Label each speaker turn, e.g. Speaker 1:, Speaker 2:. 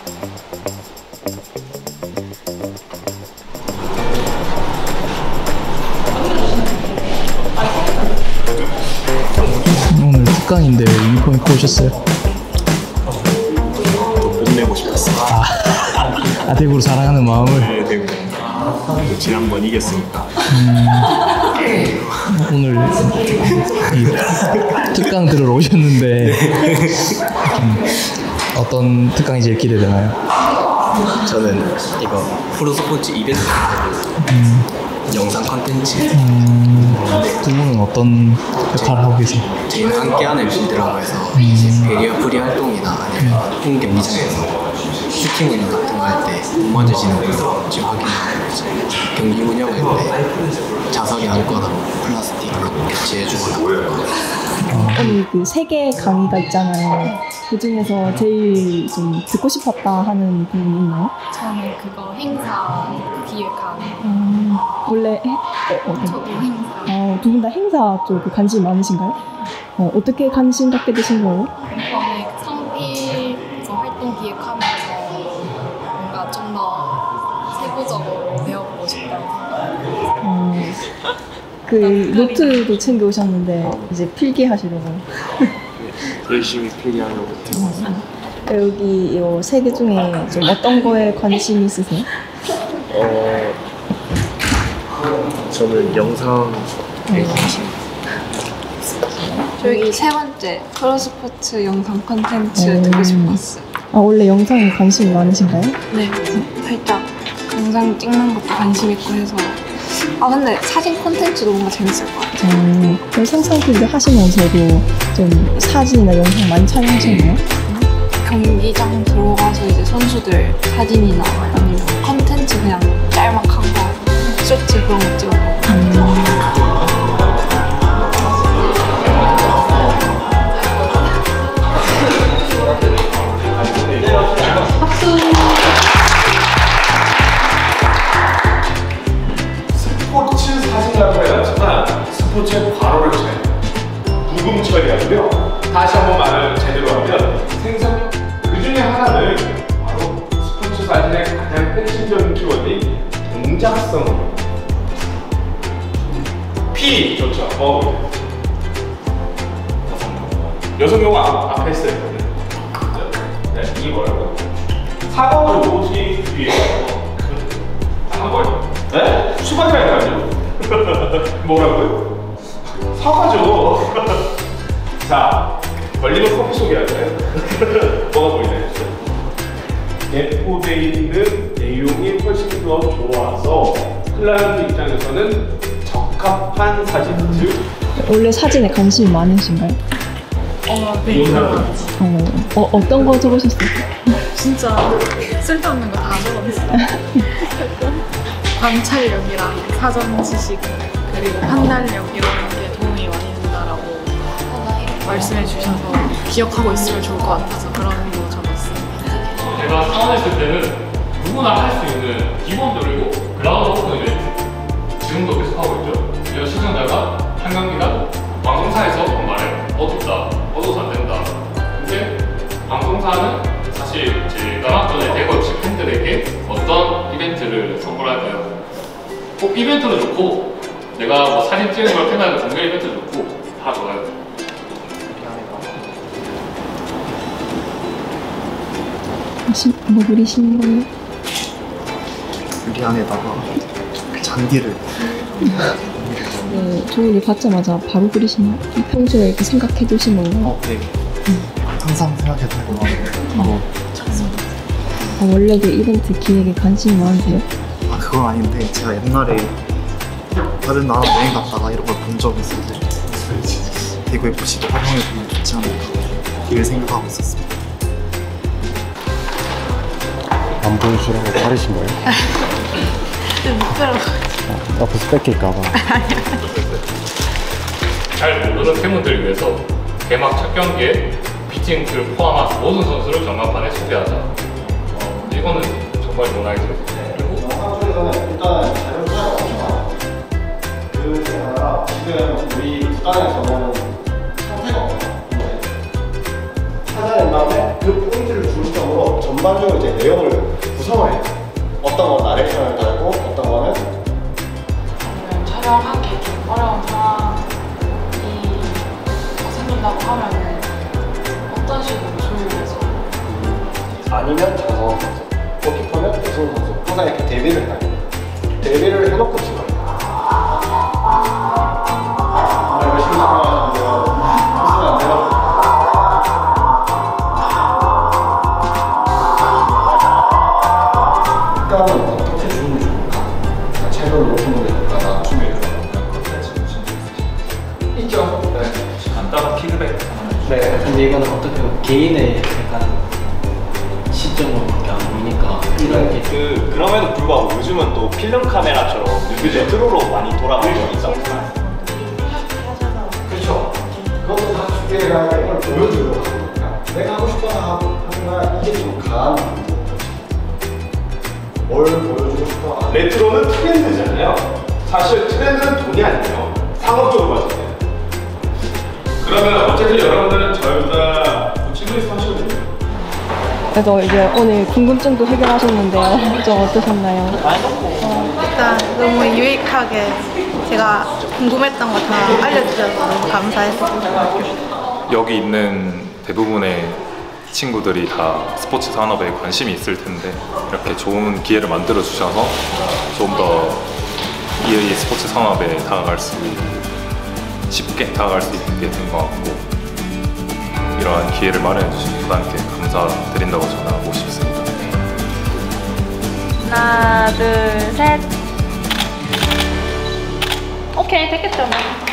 Speaker 1: 오늘 특강인데 유니폼 입고 오셨어요?
Speaker 2: 또 뽐내고 싶었어요.
Speaker 1: 대구를 사랑하는 마음을.
Speaker 2: 네, 대구. 지난번 이겼으니까.
Speaker 1: 오늘 이 특강 들으러 오셨는데 어떤 특강이 제일 기대되나요?
Speaker 2: 저는 이거 프로스포츠 이벤트 영상 컨텐츠
Speaker 1: 두 분은 어떤 역할을 하고 계세요?
Speaker 2: 제일 함께하는 MC들하고 해서 베리어 프리 활동이나 아니면 홈 경기장에서 슈팅 운영 같은 거 할 때 못 맞으시는 분들 지금 확인하고 이제 경기 운영할 때 자석이 안거나 플라스틱 교체해주거나 그런 거.
Speaker 3: 오늘 그 3개 강의가 있잖아요. 그 중에서 제일 좀 듣고 싶었다 하는 부분이 있나요?
Speaker 4: 저는 그거 행사 기획하는.
Speaker 3: 원래
Speaker 4: 저도 행사.
Speaker 3: 두 분 다 행사 쪽에 관심이 많으신가요? 어떻게 관심 갖게 되신 거예요?
Speaker 4: 이번에 그 성필 활동 기획하면서 뭔가 좀 더 세부적으로 배워보고 싶다는 생각이
Speaker 3: 그 노트도 챙겨 오셨는데 이제 필기하시려고.
Speaker 2: 열심히 필기하려고 들어왔어요.
Speaker 3: 여기 이 3개 중에 좀 어떤 거에 관심이 있으세요?
Speaker 2: 저는 영상에 관심.
Speaker 5: 저기 3번째 크로스포츠 영상 콘텐츠 듣고 싶었어요.
Speaker 3: 원래 영상에 관심이 많으신가요?
Speaker 5: 네, 살짝 영상 찍는 것도 관심 있고 해서 근데 사진 콘텐츠도 뭔가 재밌을 것 같아요.
Speaker 3: 그럼 상상필드 하시면서도 좀 사진이나 영상 많이 촬영하셨나요?
Speaker 5: 경기장 들어가서 이제 선수들 사진이나 아니면 콘텐츠 그냥 짤막한 거 쇼츠 그런 거 찍어보고
Speaker 6: 스포츠 사진이라고 해야 하지만 스포츠의 괄호를 잘 구금 처리하고요. 다시 한번 말을 제대로 하면 생산 그 중에 하나는 바로 스포츠 사진의 가장 핵심적인 키워드인 동작성입니다. P 좋죠. 여성용 앞에 있어요. 네, 이게 뭐라고? 사과로 오지 뒤에 한 거예요. 네? 수박이라니까요. 뭐라고요? 사과죠. 자, 걸리면 커피 소개할까요? 뭐가 보이나요? 내포되어 있는 내용이 훨씬 더 좋아서 클라이언트 입장에서는 적합한 사진들.
Speaker 3: 원래 사진에 관심이 많으신가요?
Speaker 4: 네.
Speaker 3: 어떤 거 적으셨어요?
Speaker 4: 진짜 쓸데없는 거 다 적어놨어요. 관찰력이랑 사전 지식 그리고 판단력 이런 게 도움이 많이 된다라고 말씀해 주셔서 기억하고 있으면 좋을 것 같아서 그런 거 적었어요.
Speaker 7: 제가 사원했을 때는 누구나 할 수 있는 기본적이고 그라운드 오픈 이벤트 지금도 계속 하고 있죠. 그래서 시청자가 한 경기가 방송사에서 말해요. 어둡서 안 된다. 근데 방송사는 사실 제가 전에 대거 팬들에게 어떤 이벤트를 선물할까요? 꼭 이벤트도 좋고 내가 뭐 사진 찍는 걸 팬한테 공개 이벤트도 좋고 다 좋아요.
Speaker 3: 뭐 그리시는 거예요?
Speaker 2: 우리 안에다가 잔디를.
Speaker 3: 네, 저를 받자마자 바로 그리시나요? 평소에 이렇게 생각해 두신 건가요?
Speaker 2: 네. 항상 생각해두고 바로 작성니다.
Speaker 3: 원래도 이벤트 기획에 관심이 많으세요?
Speaker 2: 그건 아닌데 제가 옛날에 다른 나라 여행 갔다가 이런 걸 본 적이 있어서 대구 FC도 활용해보면 좋지 않을까 이걸 생각하고 있었습니다.
Speaker 8: 안 보여주라고 가리신 거예요?
Speaker 5: 좀 부끄러워.
Speaker 8: 옆에서 뺏길까봐.
Speaker 7: 잘 모르는 팬분들을 위해서 개막 첫 경기에 피칭을 포함한 모든 선수를 전광판에 소개하자. 이거는 정말 좋은 아이디어죠.
Speaker 9: 일단 자료 수가 없잖아. 그게 아니라 지금 우리 구단에서는 상태가 없어. 찾아낸 다음에 그 포인트를 중점으로 전방 전반적으로 이제 내용을 구성을 해요. 어떤 건 나레이션을 달고 어떤 거는
Speaker 5: 저는 촬영하기 좀 어려운 상황이 생긴다고 하면은 어떤 식으로 조율해서
Speaker 9: 아니면 장성원 선수, 골키퍼는 배승우 선수 항상 이렇게 대비를 해요. 대비를 해놓고 찍어요. 열심히 생각하는데요. 있으면 안 돼요. 일단은 어떻게 주는 게 좋을까? 채널을 높은 곳에 볼까? 낮춤에 들어갈까? 컨텐츠 있죠? 네.
Speaker 1: 간단한 피드백.
Speaker 2: 네, 근데 이거는 어떻게 보면 개인의 약간 시점으로밖에 안 보이니까 이런 게
Speaker 10: 그럼에도 불구하고 요즘은 또 필름 카메라처럼 레트로로 많이 돌아가고 있다.
Speaker 9: 그렇죠. 그것도 다 준비해야 돼. 이걸 보여주려고 하는 거니까. 내가 하고 싶어서 하는 거야. 이게 좀 강한 부분. 뭘 보여주고 싶어?
Speaker 6: 레트로는 트렌드잖아요. 사실 트렌드는 돈이 아니에요. 상업적으로 봤을 때. 그러면 어쨌든 여러분들은 저희보다 친구에서 하시거든요.
Speaker 3: 그래서 이제 오늘 궁금증도 해결하셨는데요. 좀 어떠셨나요?
Speaker 11: 일단 너무 유익하게 제가 궁금했던 거 다 알려주셔서 너무 감사했어요.
Speaker 12: 여기 있는 대부분의 친구들이 다 스포츠 산업에 관심이 있을 텐데 이렇게 좋은 기회를 만들어 주셔서 좀 더 이 스포츠 산업에 쉽게 다가갈 수 있게 된 것 같고 이러한 기회를 마련해 주신 구단께 감사드린다고 전하고 싶습니다.
Speaker 11: 하나, 둘, 셋. 오케이, 됐겠죠.